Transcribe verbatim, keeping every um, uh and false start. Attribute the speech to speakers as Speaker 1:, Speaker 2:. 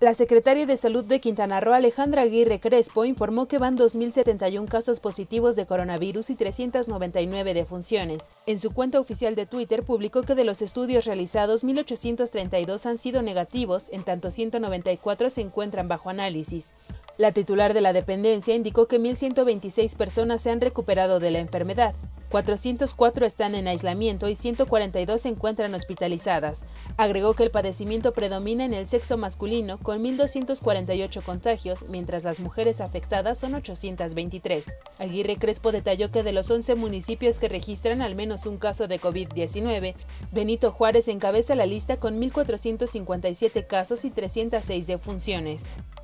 Speaker 1: La secretaria de Salud de Quintana Roo, Alejandra Aguirre Crespo, informó que van dos mil setenta y uno casos positivos de coronavirus y trescientas noventa y nueve defunciones. En su cuenta oficial de Twitter publicó que de los estudios realizados, mil ochocientos treinta y dos han sido negativos, en tanto ciento noventa y cuatro se encuentran bajo análisis. La titular de la dependencia indicó que mil ciento veintiséis personas se han recuperado de la enfermedad. cuatrocientos cuatro están en aislamiento y ciento cuarenta y dos se encuentran hospitalizadas. Agregó que el padecimiento predomina en el sexo masculino, con mil doscientos cuarenta y ocho contagios, mientras las mujeres afectadas son ochocientos veintitrés. Aguirre Crespo detalló que de los once municipios que registran al menos un caso de COVID diecinueve, Benito Juárez encabeza la lista con mil cuatrocientos cincuenta y siete casos y trescientas seis defunciones.